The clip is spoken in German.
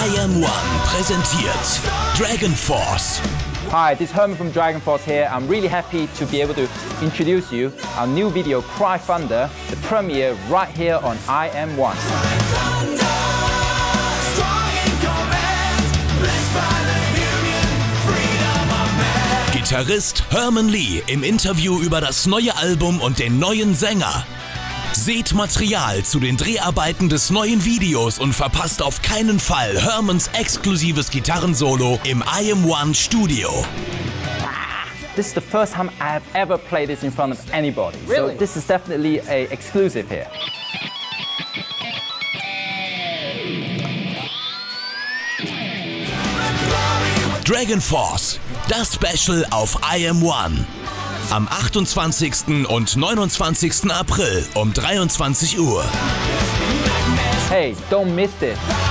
IM1 präsentiert Dragon Force. Hi, this is Herman from Dragon Force here. I'm really happy to be able to introduce you our new video, Cry Thunder, the premiere right here on IM1. Gitarrist Herman Li im Interview über das neue Album und den neuen Sänger. Seht Material zu den Dreharbeiten des neuen Videos und verpasst auf keinen Fall Hermans exklusives Gitarrensolo im IM1 Studio. This is the first time I have ever played this in front of anybody. Really? So this is definitely an exclusive here. Dragon Force, das Special auf IM1. Am 28. und 29. April um 23 Uhr. Hey, don't miss this.